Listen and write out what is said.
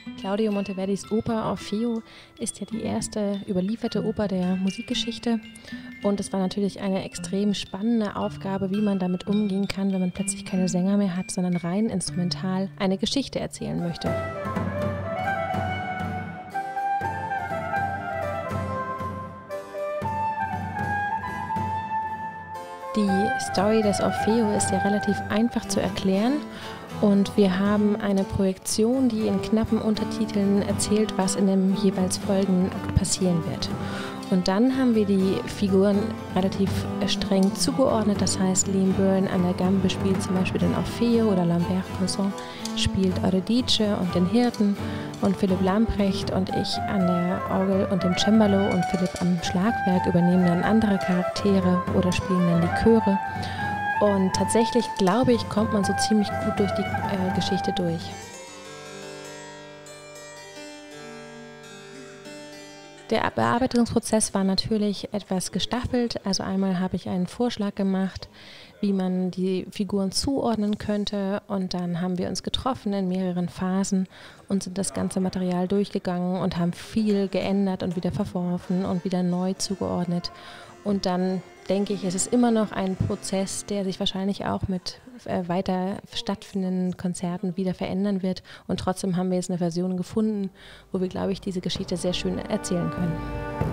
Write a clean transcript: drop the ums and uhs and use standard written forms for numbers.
Claudio Monteverdis Oper Orfeo ist ja die erste überlieferte Oper der Musikgeschichte. Und es war natürlich eine extrem spannende Aufgabe, wie man damit umgehen kann, wenn man plötzlich keine Sänger mehr hat, sondern rein instrumental eine Geschichte erzählen möchte. Die Story des Orfeo ist ja relativ einfach zu erklären und wir haben eine Projektion, die in knappen Untertiteln erzählt, was in dem jeweils folgenden Akt passieren wird. Und dann haben wir die Figuren relativ streng zugeordnet, das heißt Liam Byrne an der Gambe spielt zum Beispiel den Orfeo oder Lambert Cousin spielt Eurydice und den Hirten und Philipp Lamprecht und ich an der Orgel und dem Cembalo und Philipp am Schlagwerk übernehmen dann andere Charaktere oder spielen dann die Chöre. Und tatsächlich, glaube ich, kommt man so ziemlich gut durch die Geschichte durch. Der Bearbeitungsprozess war natürlich etwas gestaffelt. Also einmal habe ich einen Vorschlag gemacht, wie man die Figuren zuordnen könnte. Und dann haben wir uns getroffen in mehreren Phasen und sind das ganze Material durchgegangen und haben viel geändert und wieder verworfen und wieder neu zugeordnet. Und dann denke ich, es ist immer noch ein Prozess, der sich wahrscheinlich auch mit weiter stattfindenden Konzerten wieder verändern wird. Und trotzdem haben wir jetzt eine Version gefunden, wo wir, glaube ich, diese Geschichte sehr schön erzählen können.